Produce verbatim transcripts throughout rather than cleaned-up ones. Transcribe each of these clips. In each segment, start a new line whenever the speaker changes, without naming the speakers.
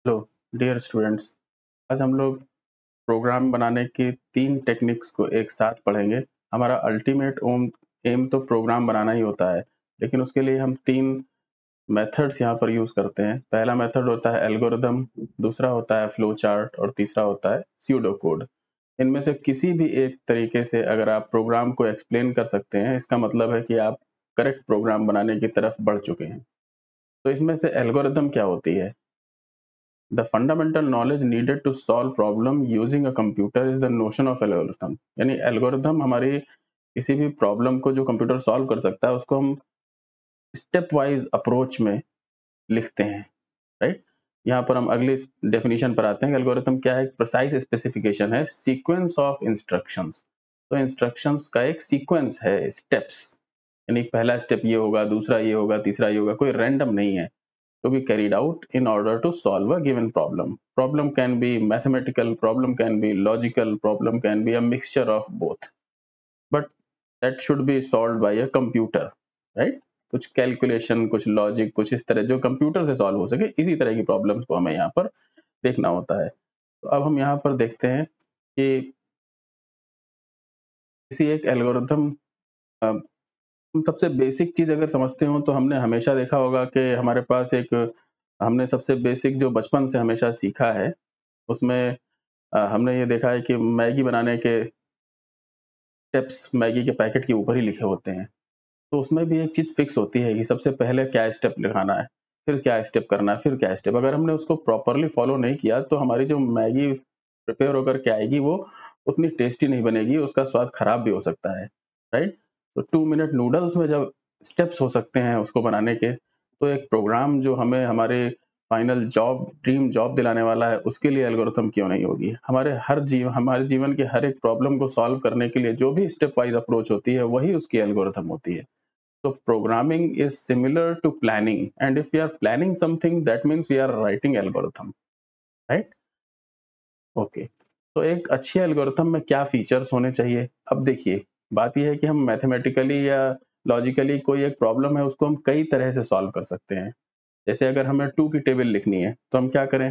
Hello dear students, आज हम लोग प्रोग्राम बनाने की तीन टेक्निक्स को एक साथ पढ़ेंगे। हमारा अल्टीमेट ओम एम तो प्रोग्राम बनाना ही होता है, लेकिन उसके लिए हम तीन मेथड्स यहाँ पर यूज़ करते हैं। पहला मेथड होता है एल्गोरिदम, दूसरा होता है फ्लो चार्ट और तीसरा होता है स्यूडो कोड। इनमें से किसी भी एक तरीके से अगर आप प्रोग्राम को एक्सप्लेन कर सकते हैं, इसका मतलब है कि आप करेक्ट प्रोग्राम बनाने की तरफ बढ़ चुके हैं। तो इसमें से एल्गोरिदम क्या होती है? The fundamental knowledge needed to solve problem using a computer is the notion of algorithm। यानी एल्गोरिथम हमारी किसी भी प्रॉब्लम को जो कंप्यूटर सॉल्व कर सकता है उसको हम स्टेप वाइज अप्रोच में लिखते हैं, राइट। यहाँ पर हम अगली डेफिनेशन पर आते हैं। एल्गोरिथम क्या है? प्रिसाइज स्पेसिफिकेशन है, सीक्वेंस ऑफ इंस्ट्रक्शंस। तो इंस्ट्रक्शंस का एक सीक्वेंस है, स्टेप्स, यानी पहला स्टेप ये होगा, दूसरा ये होगा, तीसरा ये होगा, कोई रैंडम नहीं है। to be carried out in order to solve a given problem. Problem can be mathematical, problem can be logical, problem can be a mixture of both. But that should be solved by a computer, right? कुछ calculation, कुछ logic, कुछ इस तरह जो computer से solve हो सके, इसी तरह की प्रॉब्लम्स को हमें यहाँ पर देखना होता है। तो अब हम यहाँ पर देखते हैं कि किसी एक एल्गोरिथम, हम सबसे बेसिक चीज अगर समझते हो तो हमने हमेशा देखा होगा कि हमारे पास एक, हमने सबसे बेसिक जो बचपन से हमेशा सीखा है उसमें अ, हमने ये देखा है कि मैगी बनाने के स्टेप्स मैगी के पैकेट के ऊपर ही लिखे होते हैं। तो उसमें भी एक चीज फिक्स होती है कि सबसे पहले क्या स्टेप लिखाना है, फिर क्या स्टेप करना है, फिर क्या स्टेप। अगर हमने उसको प्रॉपरली फॉलो नहीं किया तो हमारी जो मैगी प्रिपेयर होकर के आएगी वो उतनी टेस्टी नहीं बनेगी, उसका स्वाद खराब भी हो सकता है, राइट। तो टू मिनट नूडल्स में जब स्टेप्स हो सकते हैं उसको बनाने के, तो एक प्रोग्राम जो हमें हमारे फाइनल जॉब, ड्रीम जॉब दिलाने वाला है, उसके लिए एल्गोरिथम क्यों नहीं होगी? हमारे हर जीव हमारे जीवन के हर एक प्रॉब्लम को सॉल्व करने के लिए जो भी स्टेप वाइज अप्रोच होती है वही उसकी एल्गोरिथम होती है। So programming is similar to planning, and if we are planning something, that means we are writing algorithm, right? Okay. तो एक अच्छी एल्गोरिथम में क्या फीचर्स होने चाहिए? अब देखिए, बात यह है कि हम मैथमेटिकली या लॉजिकली कोई एक प्रॉब्लम है उसको हम कई तरह से सॉल्व कर सकते हैं। जैसे अगर हमें टू की टेबल लिखनी है तो हम क्या करें?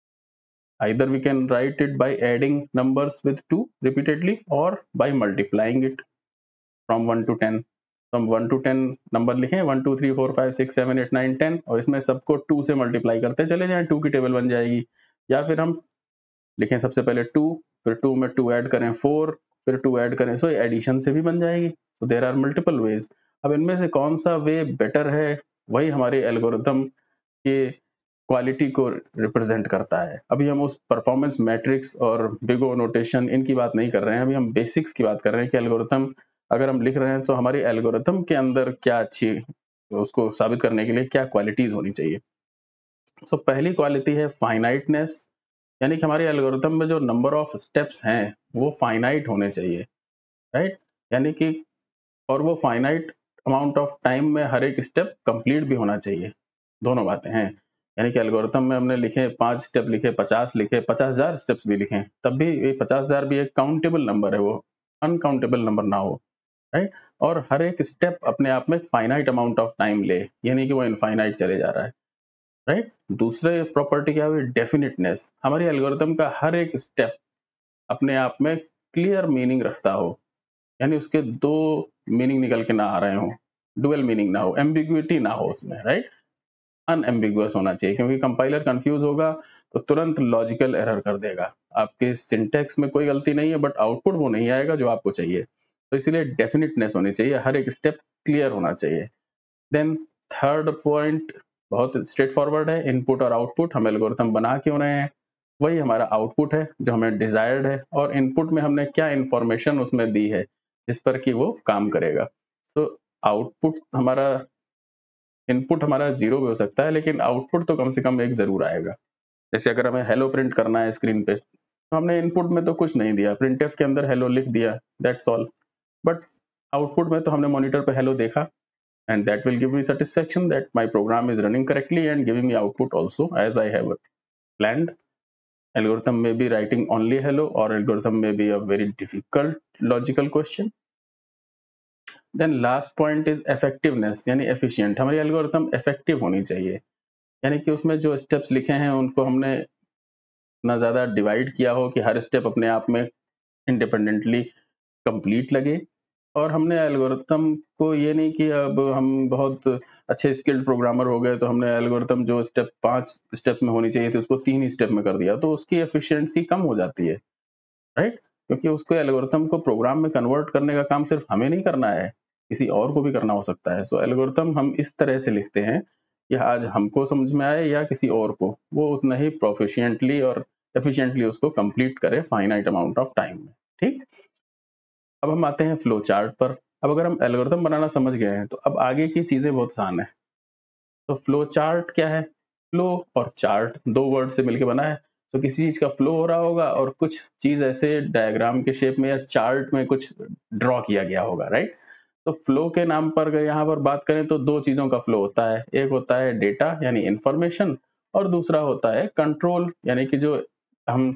Either we can write it by adding numbers with two repeatedly or by multiplying it from one to ten। तो हम वन टू टेन नंबर लिखें, one two three four five six seven eight nine ten, और इसमें सबको to से multiply करते चले जाएं, टू की टेबल बन जाएगी। या फिर हम लिखें सबसे पहले टू, फिर टू में टू ऐड करें फोर, फिर टू ऐड करें, सो एडिशन से भी बन जाएगी। So there are multiple ways. अब इनमें से कौन सा वे बेटर है, वही हमारे एल्गोरिथम के क्वालिटी को रिप्रेजेंट करता है। अभी हम उस परफॉर्मेंस मैट्रिक्स और बिग ओ नोटेशन इनकी बात नहीं कर रहे हैं, अभी हम बेसिक्स की बात कर रहे हैं कि एल्गोरिथम अगर हम लिख रहे हैं तो हमारी एल्गोरिथम के अंदर क्या अच्छी, उसको साबित करने के लिए क्या क्वालिटीज होनी चाहिए। सो so, पहली क्वालिटी है फाइनाइटनेस, यानी कि हमारी एल्गोरिथम में जो नंबर ऑफ स्टेप्स हैं वो फाइनाइट होने चाहिए, राइट। यानी कि और वो फाइनाइट अमाउंट ऑफ टाइम में हर एक स्टेप कंप्लीट भी होना चाहिए। दोनों बातें हैं, यानी कि एल्गोरिथम में हमने लिखे पांच स्टेप लिखे, पचास लिखे, पचास हजार स्टेप्स भी लिखे, तब भी ये पचास हजार भी एक काउंटेबल नंबर है, वो अनकाउंटेबल नंबर ना हो, राइट। और हर एक स्टेप अपने आप में फाइनाइट अमाउंट ऑफ टाइम ले, यानी कि वो इनफाइनाइट चले जा रहा है, राइट। दूसरे प्रॉपर्टी क्या हुई? डेफिनेटनेस। हमारी एल्गोरिथम का हर एक स्टेप अपने आप में क्लियर मीनिंग रखता हो, यानी उसके दो मीनिंग निकल के ना आ रहे हो, डुअल मीनिंग ना हो, एम्बिग्युइटी ना हो उसमें, राइट। अनएम्बिगुअस होना चाहिए, क्योंकि कंपाइलर कंफ्यूज होगा तो तुरंत लॉजिकल एरर कर देगा। आपके सिंटेक्स में कोई गलती नहीं है, बट आउटपुट वो नहीं आएगा जो आपको चाहिए। तो इसीलिए डेफिनेटनेस होनी चाहिए, हर एक स्टेप क्लियर होना चाहिए। देन थर्ड पॉइंट बहुत स्ट्रेट फॉरवर्ड है, इनपुट और आउटपुट। हम एल्गोरिथम बना क्यों रहे हैं, वही हमारा आउटपुट है जो हमें डिजायर्ड है, और इनपुट में हमने क्या इंफॉर्मेशन उसमें दी है जिस पर कि वो काम करेगा। सो so, आउटपुट हमारा, इनपुट हमारा जीरो भी हो सकता है लेकिन आउटपुट तो कम से कम एक जरूर आएगा। जैसे अगर हमें हेलो प्रिंट करना है स्क्रीन पे, तो हमने इनपुट में तो कुछ नहीं दिया, प्रिंटफ के अंदर हेलो लिख दिया, दैट्स ऑल। बट आउटपुट में तो हमने मॉनिटर पे हेलो देखा, and that will give me satisfaction that my program is running correctly and giving me output also as I have planned. Algorithm may be writing only hello, or algorithm may be a very difficult logical question. Then last point is effectiveness, यानी efficient। हमारी algorithm effective होनी चाहिए। यानी कि उसमें जो steps लिखे हैं उनको हमने ना ज़्यादा डिवाइड किया हो कि हर स्टेप अपने आप में इंडिपेंडेंटली कंप्लीट लगे, और हमने एल्गोरिथम को ये नहीं कि अब हम बहुत अच्छे स्किल्ड प्रोग्रामर हो गए तो हमने एल्गोरिथम जो स्टेप पाँच स्टेप में होनी चाहिए थी उसको तीन ही स्टेप में कर दिया, तो उसकी एफिशिएंसी कम हो जाती है, राइट? क्योंकि उसको एल्गोरिथम को प्रोग्राम में कन्वर्ट करने का काम सिर्फ हमें नहीं करना है, किसी और को भी करना हो सकता है। सो एल्गोरिथम हम इस तरह से लिखते हैं कि आज हमको समझ में आए या किसी और को, वो उतना ही प्रोफिशिएंटली और एफिशिएंटली उसको कंप्लीट करे फाइनाइट अमाउंट ऑफ टाइम में। ठीक, अब हम आते हैं फ्लो चार्ट पर। अब अगर हम एल्गोरिथम बनाना समझ गए हैं तो अब आगे की चीजें बहुत आसान है। तो फ्लो चार्ट क्या है? फ्लो और चार्ट दो वर्ड से मिलकर बना है। तो किसी चीज का फ्लो हो रहा होगा और कुछ चीज ऐसे डायग्राम के शेप में या चार्ट में कुछ ड्रॉ किया गया होगा, राइट? तो फ्लो के नाम पर अगर यहाँ पर बात करें तो दो चीजों का फ्लो होता है, एक होता है डेटा यानी इंफॉर्मेशन, और दूसरा होता है कंट्रोल, यानी कि जो हम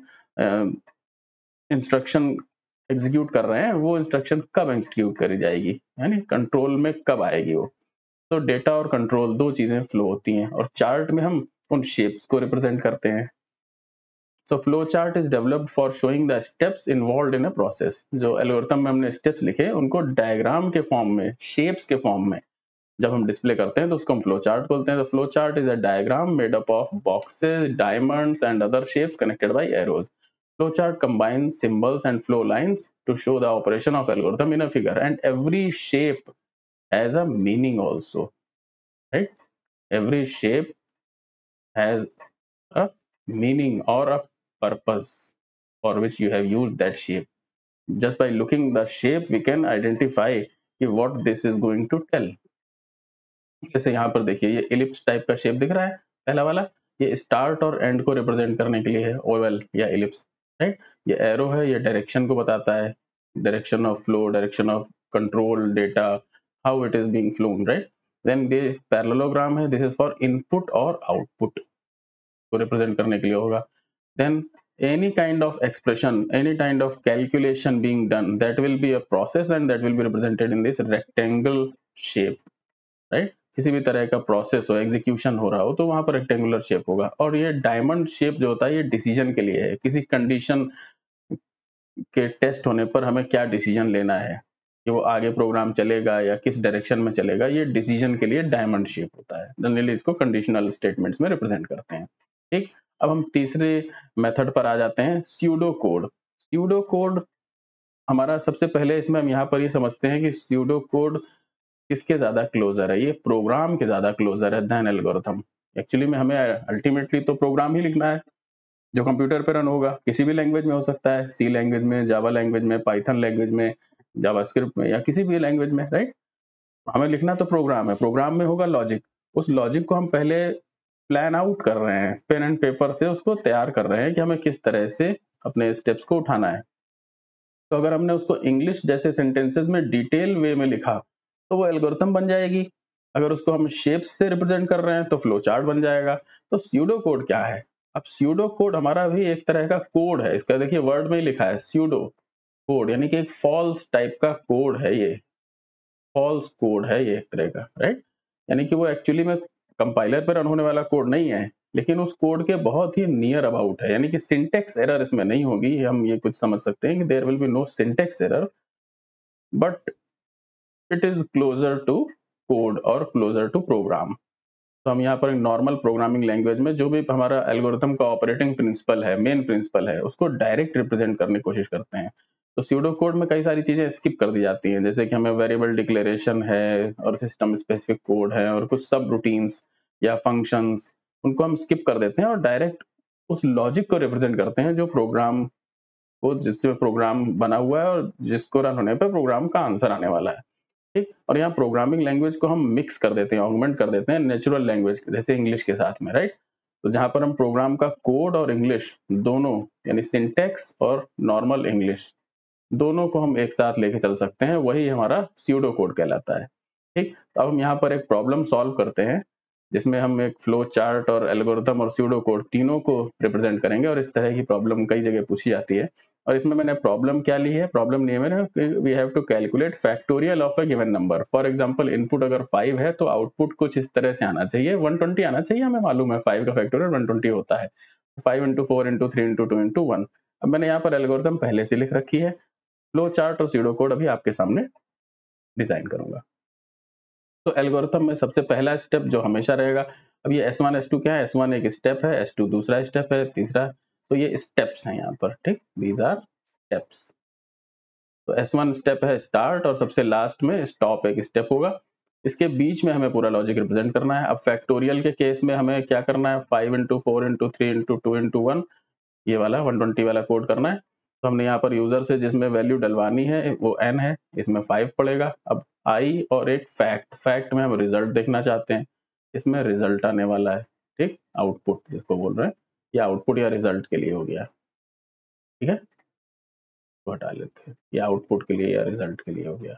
इंस्ट्रक्शन एग्जीक्यूट कर रहे हैं वो इंस्ट्रक्शन कब एग्जीक्यूट करी जाएगी, यानी कंट्रोल में कब आएगी वो। तो डेटा और कंट्रोल दो चीजें फ्लो होती हैं, और चार्ट में हम उन शेप्स को रिप्रेजेंट करते हैं। तो flow chart is developed for showing the steps involved in a process. जो एल्गोरिथम में हमने स्टेप्स लिखे उनको डायग्राम के फॉर्म में, शेप्स के फॉर्म में जब हम डिस्प्ले करते हैं तो उसको हम फ्लो चार्ट बोलते हैं। तो flow chart is a diagram made up of boxes, diamonds and other shapes connected by arrows. Flowchart combines symbols and flow lines to show the operation of algorithm in a figure, and every shape has a meaning also, right? Every shape has a meaning or a purpose for which you have used that shape. Just by looking the shape, we can identify what this is going to tell. जैसे यहाँ पर देखिए ये ellipse type का shape दिख रहा है, पहला वाला, ये स्टार्ट और एंड को रिप्रेजेंट करने के लिए है, ओवल या इलिप्स, राइट? ये एरो है, ये डायरेक्शन को बताता है, direction of flow, direction of control data, how it is being flown, right? Then ये पैरेललोग्राम है, दिस इज फॉर इनपुट और आउटपुट को रिप्रेजेंट करने के लिए होगा। Then any kind of expression, any kind of calculation being done, that will be a process and that will be represented in this rectangle shape, right? किसी भी तरह का प्रोसेस हो, एग्जीक्यूशन हो रहा हो तो वहां पर रेक्टेंगुलर शेप होगा। और ये डायमंड शेप जो होता है ये डिसीजन के लिए है, किसी कंडीशन के टेस्ट होने पर हमें क्या डिसीजन लेना है कि वो आगे प्रोग्राम चलेगा या किस डायरेक्शन में चलेगा, ये डिसीजन के लिए डायमंड शेप होता है। जनरली इसको कंडीशनल स्टेटमेंट्स में रिप्रेजेंट करते हैं। ठीक, अब हम तीसरे मेथड पर आ जाते हैं, स्यूडो कोड। स्यूडो कोड हमारा सबसे पहले इसमें हम यहाँ पर ये समझते हैं कि स्यूडो कोड किसके ज्यादा क्लोजर है? ये प्रोग्राम के ज्यादा क्लोजर है देन एल्गोरिथम। एक्चुअली में हमें अल्टीमेटली तो प्रोग्राम ही लिखना है जो कंप्यूटर पे रन होगा, किसी भी लैंग्वेज में हो सकता है, सी लैंग्वेज में, जावा लैंग्वेज में, पाइथन लैंग्वेज में, जावास्क्रिप्ट में, या किसी भी लैंग्वेज में, राइट? हमें लिखना तो प्रोग्राम है, प्रोग्राम में होगा लॉजिक, उस लॉजिक को हम पहले प्लान आउट कर रहे हैं, पेन एंड पेपर से उसको तैयार कर रहे हैं कि हमें किस तरह से अपने स्टेप्स को उठाना है। तो अगर हमने उसको इंग्लिश जैसे सेंटेंसेस में डिटेल वे में लिखा तो वो एल्गोरिथम बन जाएगी। अगर उसको हम शेप्स से रिप्रेजेंट कर रहे हैं तो फ्लो चार्ट बन जाएगा। तो स्यूडो कोड क्या है? अब स्यूडो कोड हमारा भी एक तरह का कोड है, इसका देखिए वर्ड में ही लिखा है स्यूडो कोड, यानी कि एक फॉल्स टाइप का कोड है, ये फॉल्स कोड है ये एक तरह का, राइट? यानी कि वो एक्चुअली में कंपाइलर पर रन होने वाला कोड नहीं है, लेकिन उस कोड के बहुत ही नियर अबाउट है, यानी कि सिंटेक्स एरर इसमें नहीं होगी। हम ये कुछ समझ सकते हैं कि there will be no syntax error, but it is closer to code और क्लोजर टू प्रोग्राम। तो हम यहाँ पर नॉर्मल प्रोग्रामिंग लैंग्वेज में जो भी हमारा एल्गोरिथम का ऑपरेटिंग प्रिंसिपल है, मेन प्रिंसिपल है, उसको डायरेक्ट रिप्रेजेंट करने की कोशिश करते हैं। तो स्यूडो कोड में कई सारी चीजें स्किप कर दी जाती हैं, जैसे कि हमें वेरिएबल डिक्लेरेशन है और सिस्टम स्पेसिफिक कोड है और कुछ सब रूटीन्स या फंक्शंस, उनको हम स्किप कर देते हैं और डायरेक्ट उस लॉजिक को रिप्रेजेंट करते हैं जो प्रोग्राम को, जिससे प्रोग्राम बना हुआ है और जिसको रन होने पर प्रोग्राम का आंसर आने वाला है। ठीक, और यहाँ प्रोग्रामिंग लैंग्वेज को हम मिक्स कर देते हैं, ऑगमेंट कर देते हैं नेचुरल लैंग्वेज जैसे इंग्लिश के साथ में, राइट? तो जहां पर हम प्रोग्राम का कोड और इंग्लिश दोनों, यानी सिंटेक्स और नॉर्मल इंग्लिश दोनों को हम एक साथ लेके चल सकते हैं, वही हमारा स्यूडो कोड कहलाता है। ठीक, अब हम यहाँ पर एक प्रॉब्लम सॉल्व करते हैं जिसमें हम एक फ्लो चार्ट और एल्गोरिथम और स्यूडो कोड तीनों को रिप्रेजेंट करेंगे और इस तरह की प्रॉब्लम कई जगह पूछी जाती है। और इसमें मैंने प्रॉब्लम क्या ली है, प्रॉब्लम लिए मैंने we have to calculate factorial of a given number. For example input अगर फाइव है तो आउटपुट कुछ इस तरह से आना चाहिए, वन ट्वेंटी आना चाहिए, हमें मालूम है फाइव का फैक्टोरियल वन ट्वेंटी होता है, five into four into three into two into one. अब मैंने यहाँ पर एल्गोरिथम पहले से लिख रखी है, फ्लो चार्ट और स्यूडो कोड अभी आपके सामने डिजाइन करूंगा। तो एल्गोरिथम में सबसे पहला स्टेप जो हमेशा रहेगा, अब ये एस वन एस टू क्या है, एस वन एक स्टेप है, एस टू दूसरा स्टेप है, तीसरा, तो ये स्टेप्स हैं यहाँ पर, ठीक, दीज आर स्टेप्स। तो एस वन स्टेप है स्टार्ट और सबसे लास्ट में स्टॉप एक स्टेप होगा। इसके बीच में हमें पूरा लॉजिक रिप्रेजेंट करना है। अब फैक्टोरियल के केस में हमें क्या करना है, five into four into three into two into one, ये वाला वन ट्वेंटी वाला कोड करना है। तो हमने यहाँ पर यूजर से जिसमें वैल्यू डलवानी है वो n है, इसमें फाइव पड़ेगा। अब i और एक फैक्ट, फैक्ट में हम रिजल्ट देखना चाहते हैं, इसमें रिजल्ट आने वाला है, ठीक, आउटपुट जिसको बोल रहे हैं, या आउटपुट या रिजल्ट के लिए हो गया, ठीक है, तो हटा लेते हैं, या आउटपुट के लिए या रिजल्ट के लिए हो गया।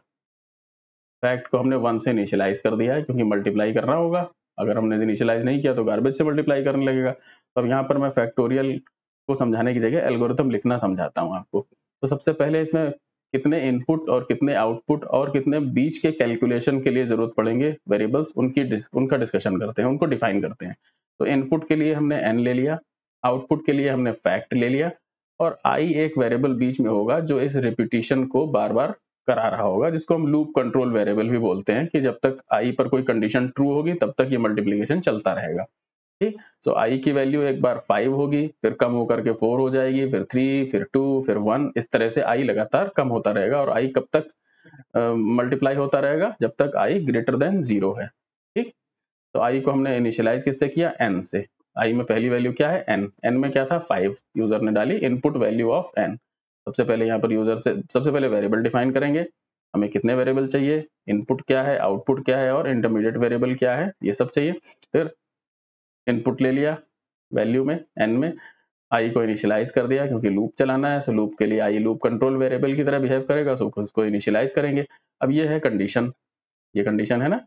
फैक्ट को हमने वन से इनिशियलाइज कर दिया है क्योंकि मल्टीप्लाई करना होगा, अगर हमने इनिशियलाइज नहीं किया तो गार्बेज से मल्टीप्लाई करने लगेगा। तो अब यहाँ पर मैं फैक्टोरियल को समझाने की जगह एल्गोरिथम लिखना समझाता हूँ आपको। तो सबसे पहले इसमें कितने इनपुट और कितने आउटपुट और कितने बीच के कैलकुलेशन के लिए जरूरत पड़ेंगे वेरिएबल्स, उनकी डिस, उनका डिस्कशन करते हैं, उनको डिफाइन करते हैं। तो इनपुट के लिए हमने n ले लिया, आउटपुट के लिए हमने फैक्ट ले लिया, और i एक वेरिएबल बीच में होगा जो इस रिपीटिशन को बार बार करा रहा होगा, जिसको हम लूप कंट्रोल वेरिएबल भी बोलते हैं, कि जब तक i पर कोई कंडीशन ट्रू होगी तब तक ये मल्टीप्लिकेशन चलता रहेगा, ठीक। तो i की वैल्यू एक बार फाइव होगी, फिर कम होकर के फोर हो जाएगी, फिर थ्री, फिर टू, फिर वन, इस तरह से i लगातार कम होता रहेगा। और i कब तक मल्टीप्लाई uh, होता रहेगा, जब तक i ग्रेटर देन जीरो है, ठीक। तो i को हमने इनिशियलाइज किससे किया, n से। i में पहली वैल्यू क्या है, n, n में क्या था, फाइव, यूजर ने डाली इनपुट वैल्यू ऑफ n। सबसे पहले यहाँ पर यूजर से सबसे पहले वेरिएबल डिफाइन करेंगे, हमें कितने वेरिएबल चाहिए, इनपुट क्या है, आउटपुट क्या है और इंटरमीडिएट वेरिएबल क्या है, ये सब चाहिए। फिर इनपुट ले लिया वैल्यू में n में, i को इनिशियलाइज कर दिया क्योंकि लूप चलाना है, सो लूप के लिए i लूप कंट्रोल वेरिएबल की तरह बिहेव करेगा, सो उसको इनिशियलाइज करेंगे। अब ये है कंडीशन, ये कंडीशन है ना,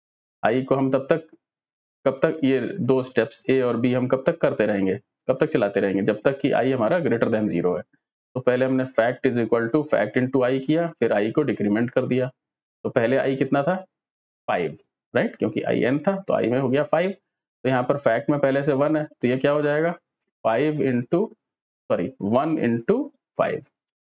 i को हम तब तक कब तक, ये दो स्टेप्स a और b हम कब तक करते रहेंगे, कब तक चलाते रहेंगे, जब तक कि i हमारा ग्रेटर देन जीरो है। तो पहले हमने fact is equal to fact into i किया, फिर i को डिक्रीमेंट कर दिया। तो पहले i कितना था, फाइव, राइट, क्योंकि i n था तो i में हो गया फाइव। तो यहाँ पर फैक्ट में पहले से वन है तो ये क्या हो जाएगा, five into sorry one into five,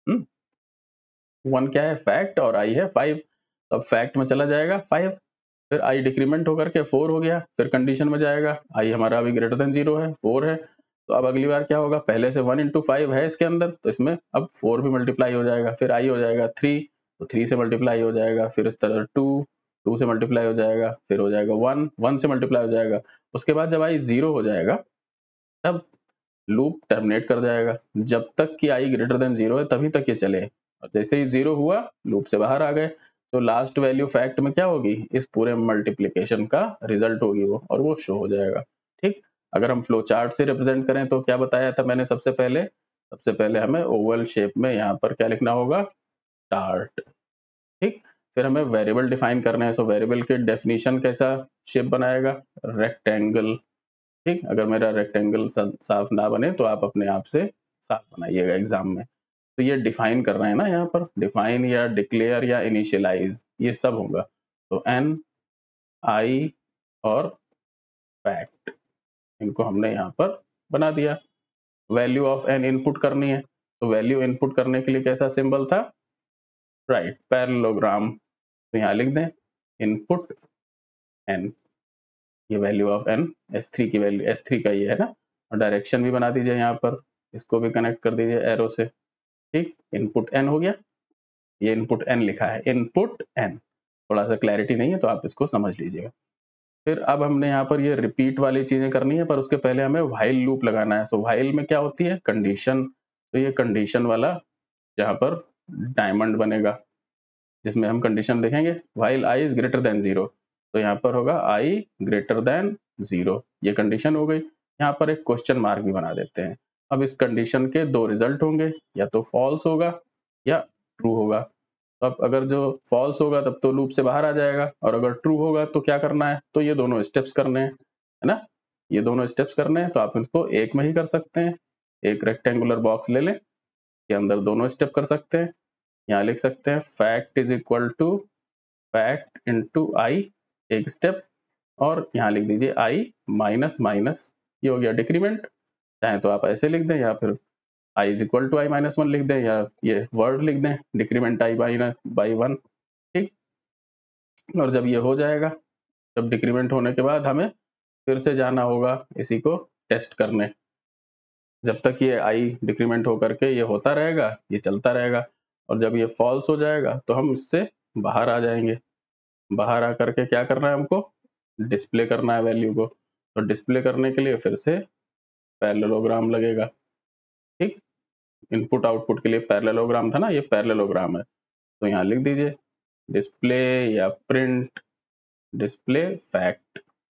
one क्या है फैक्ट और i है फाइव। तो अब फैक्ट में चला जाएगा फाइव, फिर i डिक्रीमेंट होकर के फोर हो गया, फिर कंडीशन में जाएगा, i हमारा अभी ग्रेटर देन जीरो है, फोर है। तो अब अगली बार क्या होगा, पहले से वन इंटू फाइव है इसके अंदर, तो इसमें अब फोर भी मल्टीप्लाई हो जाएगा, फिर i हो जाएगा थ्री, तो थ्री से मल्टीप्लाई हो जाएगा, फिर इस तरह टू, टू से मल्टीप्लाई हो जाएगा, फिर हो जाएगा वन, वन से मल्टीप्लाई हो जाएगा। उसके बाद जब i जीरो हो जाएगा तब लूप टर्मिनेट कर जाएगा, जब तक कि i ग्रेटर देन जीरो है तभी तक ये चले, और जैसे ही जीरो हुआ लूप से बाहर आ गए तो लास्ट वैल्यू फैक्ट में क्या होगी, इस पूरे मल्टीप्लिकेशन का रिजल्ट होगी वो, और वो शो हो जाएगा, ठीक। अगर हम फ्लो चार्ट से रिप्रेजेंट करें तो क्या बताया था मैंने, सबसे पहले सबसे पहले हमें ओवल शेप में यहाँ पर क्या लिखना होगा, स्टार्ट, ठीक। फिर हमें वेरिएबल डिफाइन करना है, सो वेरिएबल के डेफिनेशन कैसा शेप बनाएगा, रेक्टेंगल, ठीक। अगर मेरा रेक्टेंगल साफ ना बने तो आप अपने आप से साफ बनाइएगा एग्जाम में। तो ये डिफाइन कर रहे हैं ना, यहाँ पर डिफाइन या डिक्लेयर या इनिशियलाइज ये सब होगा। तो n, i और फैक्ट, इनको हमने यहाँ पर बना दिया। वैल्यू ऑफ n इनपुट करनी है, तो वैल्यू इनपुट करने के लिए कैसा सिंबल था, राइट, पैरेललोग्राम। तो यहाँ लिख दें इनपुट n, ये value of n, S three की वैल्यू, एस थ्री का ये है ना, और डायरेक्शन भी बना दीजिए यहाँ पर, इसको भी कनेक्ट कर दीजिए एरो से, ठीक। इनपुट n हो गया, ये इनपुट n लिखा है, इनपुट n, थोड़ा सा क्लैरिटी नहीं है तो आप इसको समझ लीजिएगा। फिर अब हमने यहाँ पर ये रिपीट वाली चीजें करनी है, पर उसके पहले हमें व्हाइल लूप लगाना है। सो व्हाइल में क्या होती है, कंडीशन, तो ये कंडीशन वाला जहाँ पर डायमंड बनेगा, जिसमें हम कंडीशन देखेंगे while i is greater than zero, तो यहाँ पर होगा i ग्रेटर देन जीरो, ये कंडीशन हो गई। यहाँ पर एक क्वेश्चन मार्क भी बना देते हैं। अब इस कंडीशन के दो रिजल्ट होंगे, या तो फॉल्स होगा या ट्रू होगा। तो अब अगर जो फॉल्स होगा तब तो लूप से बाहर आ जाएगा, और अगर ट्रू होगा तो क्या करना है, तो ये दोनों स्टेप्स करने हैं। है ना। ये दोनों स्टेप्स करने हैं तो आप इसको एक में ही कर सकते हैं। एक रेक्टेंगुलर बॉक्स ले लें, के अंदर दोनों स्टेप कर सकते हैं। यहाँ लिख सकते हैं fact is equal to fact into i, एक स्टेप, और यहाँ लिख दीजिए आई माइनस माइनस, ये हो गया डिक्रीमेंट। चाहे तो आप ऐसे लिख दें या फिर i is equal to i minus one लिख दें, या ये वर्ड लिख दें decrement i by by one, ठीक। और जब ये हो जाएगा, जब डिक्रीमेंट होने के बाद हमें फिर से जाना होगा इसी को टेस्ट करने। जब तक ये आई डिक्रीमेंट होकर के ये होता रहेगा, ये चलता रहेगा, और जब ये फॉल्स हो जाएगा तो हम इससे बाहर आ जाएंगे। बाहर आकर के क्या करना है, हमको डिस्प्ले करना है वैल्यू को। तो डिस्प्ले करने के लिए फिर से पैरेललोग्राम लगेगा, ठीक। इनपुट आउटपुट के लिए पैरेललोग्राम था ना, ये पैरेललोग्राम है। तो यहाँ लिख दीजिए डिस्प्ले या प्रिंट डिस्प्ले फैक्ट।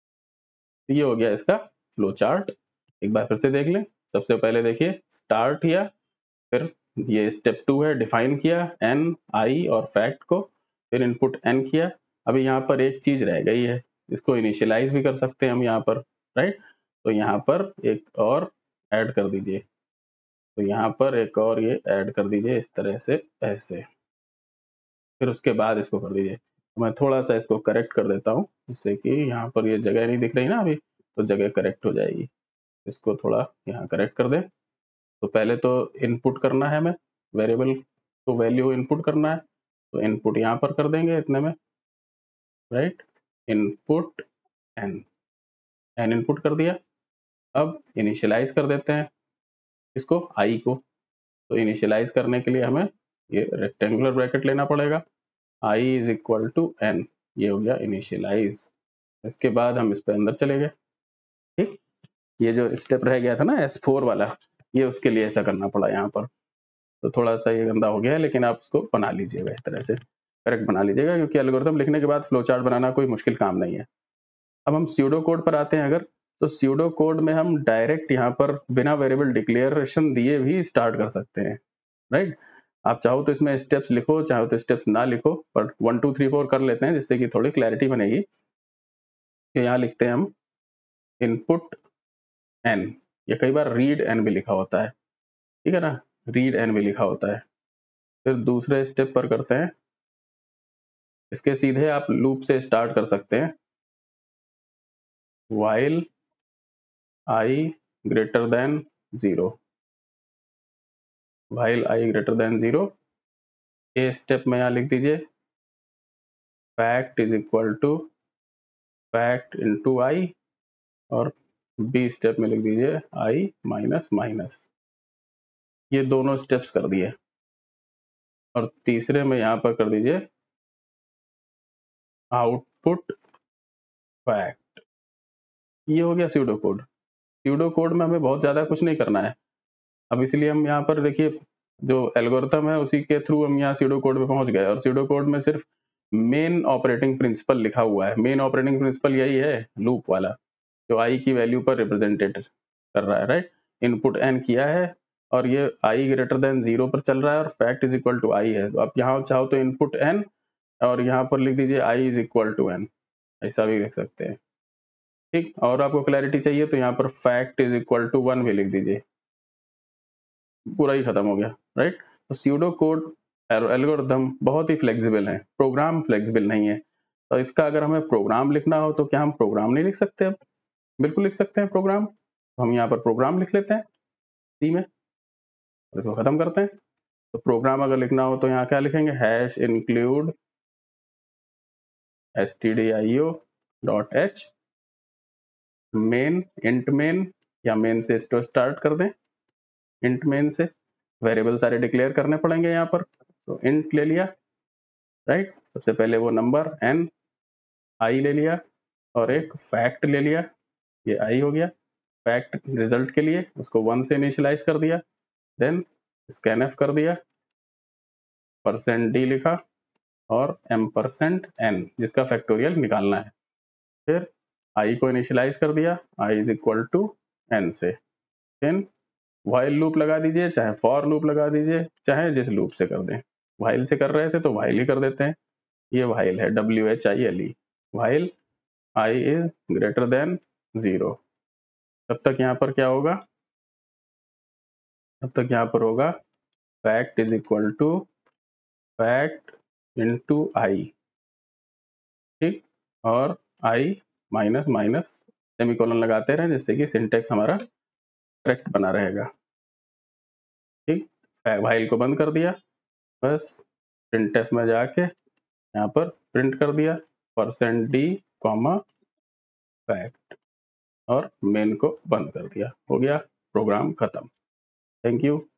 ये हो गया इसका फ्लो चार्ट। एक बार फिर से देख लें। सबसे पहले देखिए स्टार्ट किया, फिर ये स्टेप टू है डिफाइन किया एन आई और फैक्ट को, फिर इनपुट एन किया। अभी यहाँ पर एक चीज रह गई है, इसको इनिशियलाइज भी कर सकते हैं हम यहाँ पर, राइट। तो यहाँ पर एक और ऐड कर दीजिए, तो यहाँ पर एक और ये ऐड कर दीजिए इस तरह से, ऐसे। फिर उसके बाद इसको कर दीजिए। मैं थोड़ा सा इसको करेक्ट कर देता हूँ, जिससे कि यहाँ पर ये जगह नहीं दिख रही ना अभी, तो जगह करेक्ट हो जाएगी। इसको थोड़ा यहाँ करेक्ट कर दें। तो पहले तो इनपुट करना है हमें, वेरिएबल को वैल्यू इनपुट करना है, तो इनपुट यहाँ पर कर देंगे इतने में, right. Input n, n input कर दिया। अब इनिशियलाइज कर देते हैं इसको, आई को। तो इनिशियलाइज करने के लिए हमें ये रेक्टेंगुलर ब्रैकेट लेना पड़ेगा, i is equal to n, ये हो गया इनिशियलाइज। इसके बाद हम इस पे अंदर चले गए, ठीक। ये जो स्टेप रह गया था ना एस फोर वाला, ये उसके लिए ऐसा करना पड़ा यहाँ पर। तो थोड़ा सा ये गंदा हो गया है, लेकिन आप इसको बना लीजिएगा इस तरह से, करेक्ट बना लीजिएगा, क्योंकि एल्गोरिथम लिखने के बाद फ्लो चार्ट बनाना कोई मुश्किल काम नहीं है। अब हम स्यूडो कोड पर आते हैं अगर, तो स्यूडो कोड में हम डायरेक्ट यहाँ पर बिना वेरिएबल डिक्लेरेशन दिए भी स्टार्ट कर सकते हैं, राइट। आप चाहो तो इसमें स्टेप्स लिखो, चाहो तो स्टेप्स ना लिखो, but one two three four कर लेते हैं जिससे कि थोड़ी क्लैरिटी बनेगी। तो यहाँ लिखते हैं हम इनपुट एन, या कई बार रीड एन भी लिखा होता है, ठीक है ना, रीड एन भी लिखा होता है। फिर दूसरे स्टेप पर करते हैं, इसके सीधे आप लूप से स्टार्ट कर सकते हैं, while i greater than zero, while i greater than जीरो। ए स्टेप में यहाँ लिख दीजिए fact is equal to fact into i, और बी स्टेप में लिख दीजिए आई माइनस माइनस। ये दोनों स्टेप्स कर दिए, और तीसरे में यहाँ पर कर दीजिए आउटपुट फैक्ट। ये हो गया स्यूडो कोड। स्यूडो कोड में हमें बहुत ज्यादा कुछ नहीं करना है। अब इसलिए हम यहाँ पर देखिए जो एल्गोरिथम है उसी के थ्रू हम यहाँ स्यूडो कोड पे पहुंच गए, और स्यूडो कोड में सिर्फ मेन ऑपरेटिंग प्रिंसिपल लिखा हुआ है। मेन ऑपरेटिंग प्रिंसिपल यही है, लूप वाला, जो आई की वैल्यू पर रिप्रेजेंटेट कर रहा है, राइट। इनपुट एन किया है, और ये आई ग्रेटर देन जीरो पर चल रहा है, और fact is equal to i है। तो आप यहाँ चाहो तो इनपुट एन, और यहाँ पर लिख दीजिए i is equal to n, ऐसा भी लिख सकते हैं, ठीक। और आपको क्लैरिटी चाहिए तो यहाँ पर fact is equal to one भी लिख दीजिए, पूरा ही खत्म हो गया, राइट। तो स्यूडो कोड एल्गोरिथम बहुत ही फ्लेक्सिबल है, प्रोग्राम फ्लेक्सिबल नहीं है। तो इसका अगर हमें प्रोग्राम लिखना हो तो क्या हम प्रोग्राम नहीं लिख सकते? अब बिल्कुल लिख सकते हैं प्रोग्राम। तो हम यहाँ पर प्रोग्राम लिख लेते हैं सी में, और इसको खत्म करते हैं। तो प्रोग्राम अगर लिखना हो तो यहाँ क्या लिखेंगे, hash include stdio dot H main int main, या मेन से इसको स्टार्ट कर दें, इंट मेन से वेरिएबल सारे डिक्लेयर करने पड़ेंगे यहाँ पर। तो इंट ले लिया, राइट। सबसे पहले वो नंबर एन आई ले लिया, और एक फैक्ट ले लिया, ये आई हो गया। फैक्ट रिजल्ट के लिए उसको वन से इनिशियलाइज कर दिया, देन स्कैनएफ कर दिया, परसेंट डी लिखा, और एम परसेंट एन जिसका फैक्टोरियल निकालना है। फिर आई को इनिशियलाइज कर दिया, i is equal to n से। देन व्हाइल लूप लगा दीजिए, चाहे फॉर लूप लगा दीजिए, चाहे जिस लूप से कर दें। व्हाइल से कर रहे थे तो व्हाइल ही कर देते हैं। ये व्हाइल है, W H I L E, while i is greater than zero. तब तक यहाँ पर क्या होगा, तब तक यहाँ पर होगा fact is equal to fact into i, ठीक, और आई माइनस माइनस सेमीकोलन लगाते रहे जिससे कि सिंटेक्स हमारा करेक्ट बना रहेगा, ठीक। व्हाइल को बंद कर दिया, बस प्रिंटफ में जाके यहाँ पर प्रिंट कर दिया परसेंट डी कॉमा फैक्ट और मेन को बंद कर दिया, हो गया प्रोग्राम खत्म। Thank you.